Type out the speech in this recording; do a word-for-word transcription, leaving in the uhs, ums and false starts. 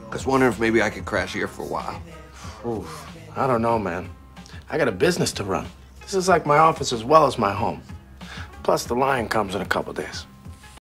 I was wondering if maybe I could crash here for a while. Oof, I don't know, man. I got a business to run. This is like my office as well as my home. Plus, the lion comes in a couple days.